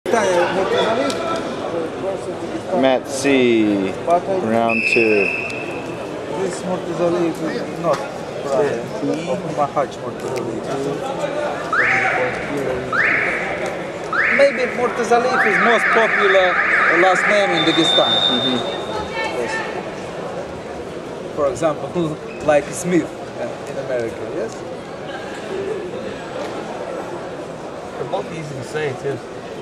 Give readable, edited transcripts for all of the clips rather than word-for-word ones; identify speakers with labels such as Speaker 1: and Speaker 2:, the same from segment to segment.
Speaker 1: Mat C, round 2.
Speaker 2: This Murtazali is not brother of Mahaj Murtazali. Maybe Murtazali is most popular last name in Dagestan. Yes. For example, like Smith in America, yes?
Speaker 3: They're both easy to say too.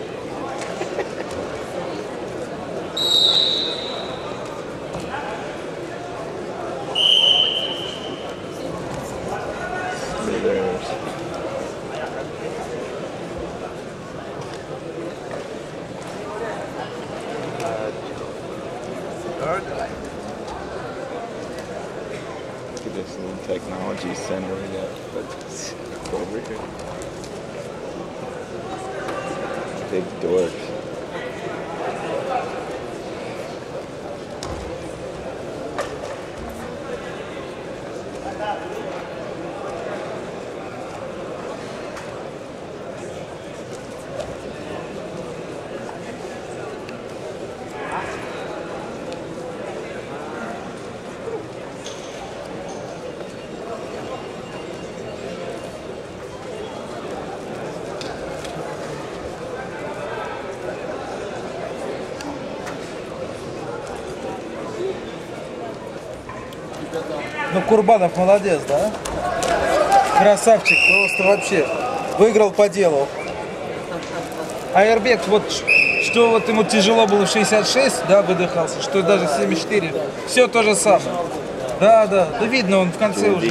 Speaker 1: Look at this little technology center we got. Let's go over here. Big dorks.
Speaker 2: Ну, Курбанов молодец, да? Красавчик, просто вообще. Выиграл по делу. А Эрбек, вот что вот ему тяжело было в 66, да, выдыхался, что даже в 74. Все то же самое. Да, видно, он в конце уже.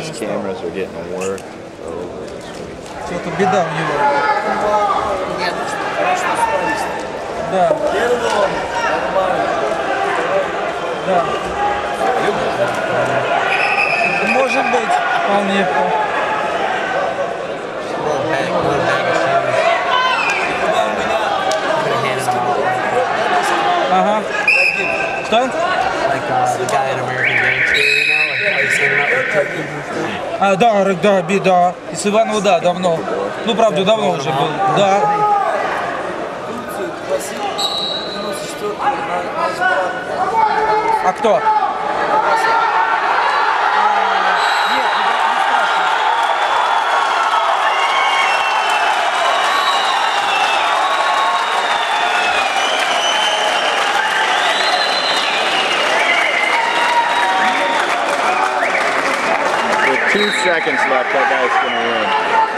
Speaker 2: Что-то беда у него. Да. Да. Может быть, вполне. Ага. Что?
Speaker 3: Like the guy in American Gangster, you know, like how he's hanging out with turkeys and stuff.
Speaker 2: Да, беда. И с Иванова, да, давно. Ну, правда, давно уже был. Да. А кто?
Speaker 1: With 2 seconds left, that guy's gonna win.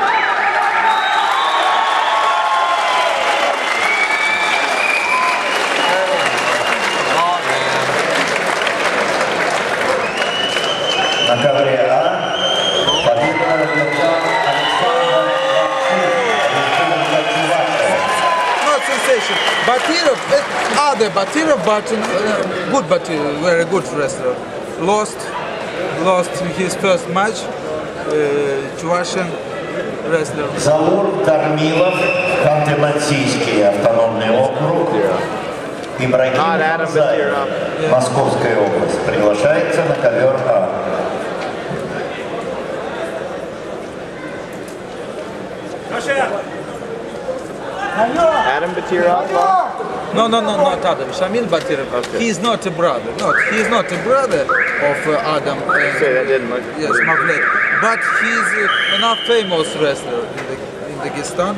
Speaker 4: На ковре А победа Александра
Speaker 2: Not sensation. Batirov, other Batirov, but good Batirov, very good wrestler. Lost his first match, Russian wrestler.
Speaker 4: Заур Кармилов, Ханты-Мансийский автономный округ. Ибрагим Мазаев, Московская область, приглашается на ковер А.
Speaker 1: Adam Batirov?
Speaker 2: No, not Adam. Shamil Batirov.
Speaker 1: Okay.
Speaker 2: He's not a brother. He is not a brother of Adam.
Speaker 1: Say that didn't look.
Speaker 2: Yes, Mavlek. But he's enough famous wrestler in Dagestan.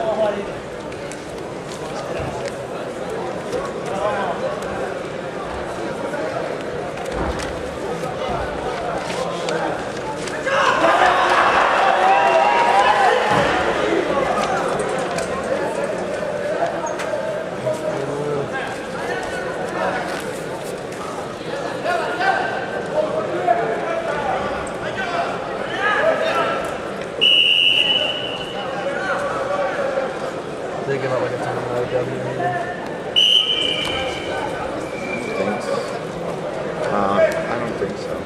Speaker 3: They give out like a ton of IW.
Speaker 1: Thanks. I don't think so.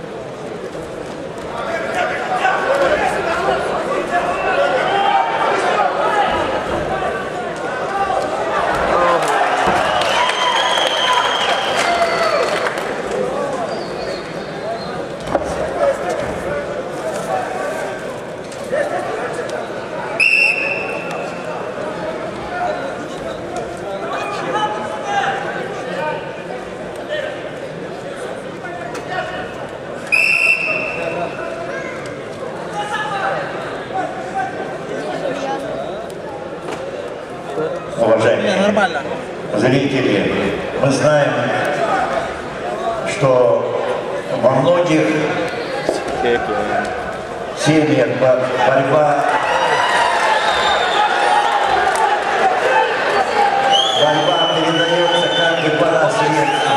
Speaker 4: уважаемые
Speaker 2: Нормально.
Speaker 4: зрители, мы знаем, что во многих семьях борьба передается как бы по наследству.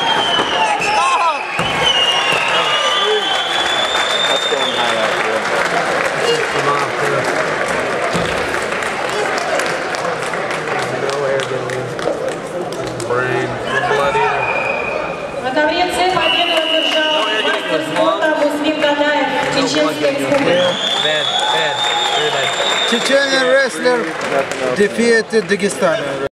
Speaker 5: На ковре победу одержал мастер спорта Муслим Ганаев, Чеченской республики.
Speaker 2: Чеченский wrestler defeated Дагестан.